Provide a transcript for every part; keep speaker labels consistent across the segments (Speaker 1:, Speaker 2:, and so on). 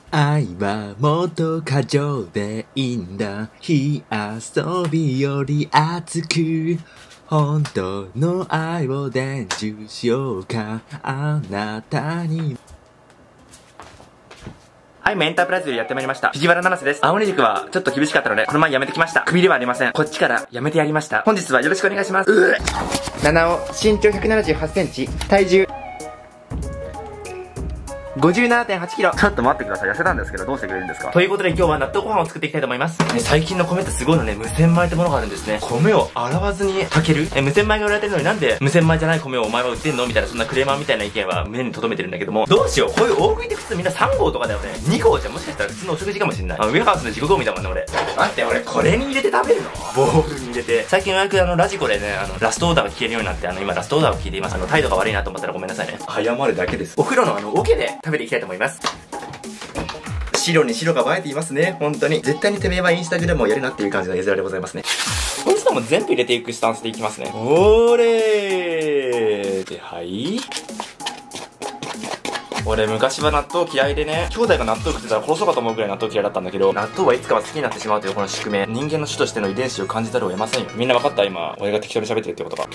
Speaker 1: 愛はもっと過剰でいいんだ。火遊びより熱く本当の愛を伝授しようかあなたに。
Speaker 2: はい、メンタープライズよりやってまいりました。藤原七瀬です。青根塾はちょっと厳しかったので、この前やめてきました。クビではありません。こっちからやめてやりました。本日はよろしくお願いします。七尾、身長178センチ、体重57.8 キロ。ちょっと待ってください。痩せたんですけど、どうしてくれるんですか？ということで今日は納豆ご飯を作っていきたいと思います。最近の米ってすごいのね、無洗米ってものがあるんですね。米を洗わずに炊ける無洗米が売られてるのになんで無洗米じゃない米をお前は売ってんのみたいな、そんなクレーマーみたいな意見は胸に留めてるんだけども、どうしよう。こういう大食いって普通みんな3合とかだよね。2合じゃもしかしたら普通のお食事かもしんない。ウェハースで地獄を見たもんね、俺。待って、俺これに入れて食べるの？ボウルに入れて。最近ようやくラジコでね、ラストオーダーが聞けるようになって、今ラストオーダーを聞いています。態度が悪いなと思ったらごめんなさいね。謝るだけです。お風呂の桶で食べていきたいと思います。白に白が映えていますね。本当に。絶対にてめえはインスタグラムをやるなっていう感じの絵面でございますね。こいつらも全部入れていくスタンスでいきますね。おれーで、はい。俺昔は納豆嫌いでね、兄弟が納豆食ってたら殺そうかと思うくらい納豆嫌いだったんだけど、納豆はいつかは好きになってしまうというこの宿命。人間の種としての遺伝子を感じざるを得ませんよ。みんな分かった？今、俺が適当に喋ってるってことか。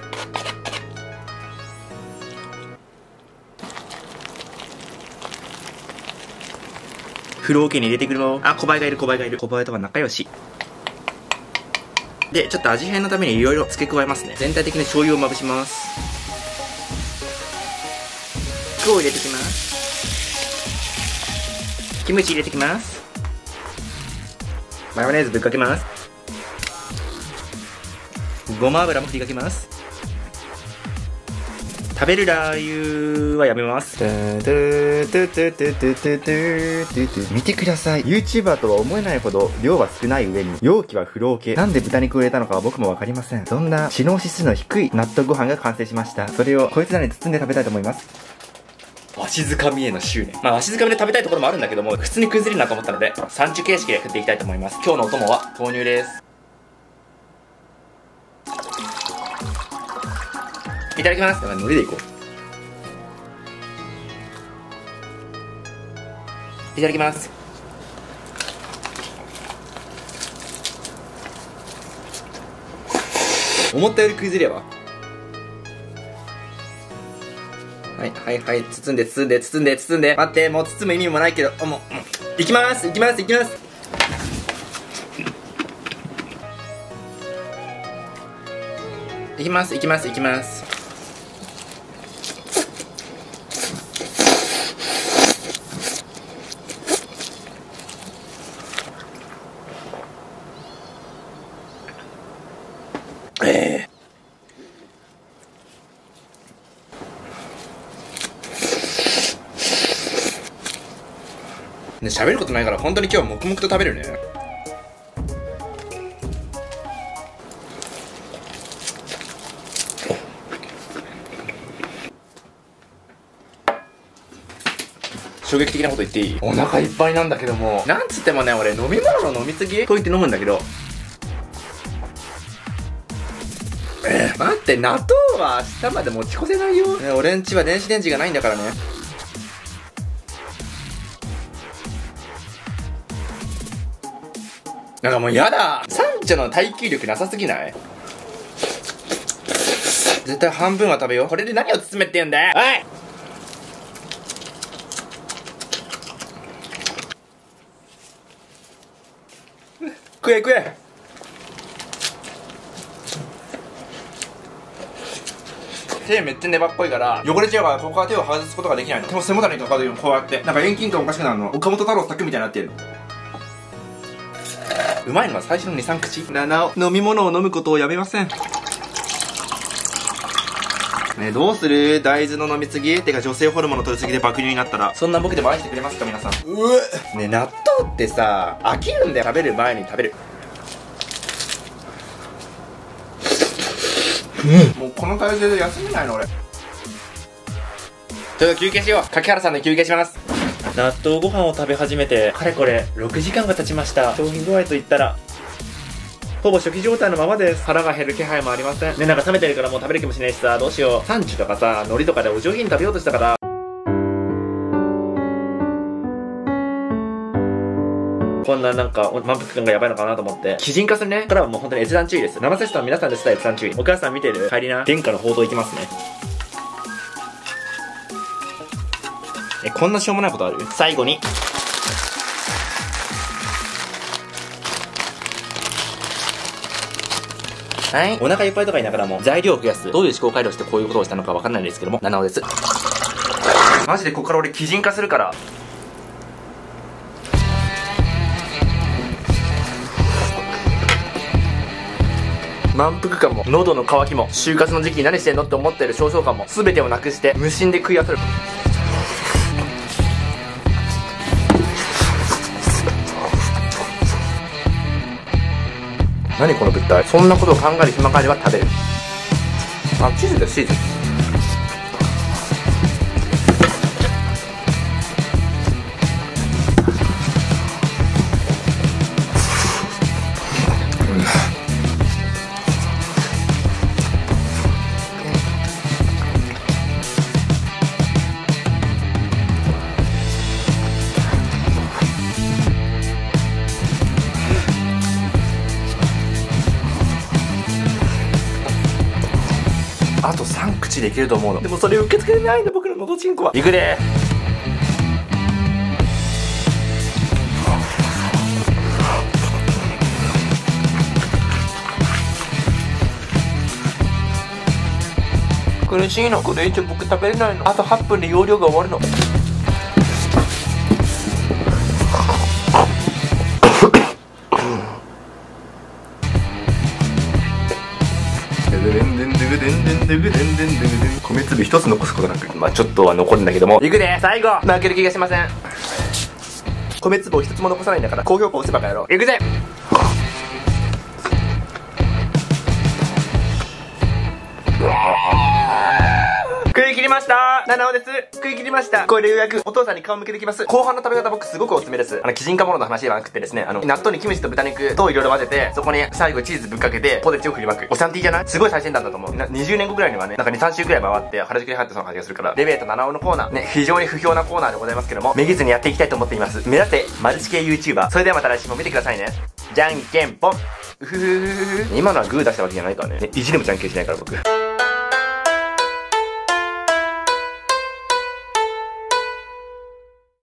Speaker 2: 風呂桶に入れてくるの。あ、小林がいる、小林がいる。小林とは仲良し。で、ちょっと味変のためにいろいろ付け加えますね。全体的に醤油をまぶします。具を入れてきます。キムチ入れてきます。マヨネーズぶっかけます。ごま油も振りかけます。食べるラー油はやめます。見てください。YouTuber とは思えないほど量は少ない上に容器は風呂桶。なんで豚肉を入れたのかは僕もわかりません。そんな知能指数の低い納豆ご飯が完成しました。それをこいつらに包んで食べたいと思います。わしづかみへの執念。わしづかみで食べたいところもあるんだけども、普通に崩れるなと思ったのでサンチュ形式で食っていきたいと思います。今日のお供は豆乳です。いただきます。海苔でいこう。いただきます。思ったより崩れやわ。はいはいはい、包んで包んで包んで包んで。待って、もう包む意味もないけど、もういきますいきますいきます。いきますいきますいきます。ね、喋ることないから本当に今日は黙々と食べるね。衝撃的なこと言っていい？お腹いっぱいなんだけども、なんつってもね、俺飲み物の飲みすぎと言って飲むんだけど、待って、納豆は明日まで持ち越せないよ、ね、俺んちは電子レンジがないんだからね。なんかもうやだ。サンチョの耐久力なさすぎない？絶対半分は食べよう。これで何を包めって言うんだよ。おい！食え食え。手めっちゃ粘っこいから汚れちゃうから、ここから手を外すことができないの。でも背もたれにかかるよ、こうやって。なんか遠近感おかしくなるの。岡本太郎作みたいになってるの。うまいのは最初の 2,3 口。7を飲み物を飲むことをやめません。ね、どうする？大豆の飲みすぎ？てか女性ホルモンの取りすぎで爆乳になったら、そんな僕でも愛してくれますか皆さん。ね、納豆ってさ、飽きるんで食べる前に食べる。もうこの体勢で休めないの俺。ちょっと休憩しよう。柿原さんで休憩します。納豆ご飯を食べ始めてかれこれ6時間が経ちました。消費具合といったらほぼ初期状態のままです。腹が減る気配もありませんね。なんか冷めてるからもう食べる気もしないしさ、どうしよう。サンチュとかさ、海苔とかでお上品に食べようとしたからこんななんか満腹感がやばいのかなと思って、擬人化するね。これはもう本当に閲覧注意です。生セストの皆さんですら閲覧注意。お母さん見てる？帰りな。殿下の報道いきますね。こんなしょうもないことある？最後にはい。お腹いっぱいとか言いながらも材料を増やす。どういう思考回路してこういうことをしたのかわかんないんですけども、七尾です。マジでここから俺擬人化するから。満腹感も喉の渇きも就活の時期に何してんのって思ってる焦燥感も全てをなくして無心で食いあさる。何この物体。そんなことを考える暇があれば食べる。あ、チーズです、チーズ。あと3口でいけると思うの。でもそれ受け付けれないんだ、僕ののどちんこは。いくで苦しいの。これ以上僕食べれないの。あと8分で容量が終わるの。米粒一つ残すことなく、まあちょっとは残るんだけども、いくで最後負ける気がしません。米粒を一つも残さないんだから高評価押せばかやろう。いくぜ。食い切りました。七尾です。食い切りました。これでようやくお父さんに顔向けできます。後半の食べ方僕すごくおすすめです。擬人化ものの話ではなくてですね、納豆にキムチと豚肉といろいろ混ぜて、そこに最後チーズぶっかけてポテチを振りまく。オシャンティーじゃない？すごい最先端だと思う。20年後ぐらいにはね、なんか2、3週くらい回って原宿に入ってそうな感じがするから、レベート七尾のコーナーね、非常に不評なコーナーでございますけども、めげずにやっていきたいと思っています。目指せマルチ系 YouTuber。それではまた来週も見てくださいね。じゃんけんぽん。うふふふふ。今のはグー出したわけじゃないからね。意地でもじゃんけんしないから僕。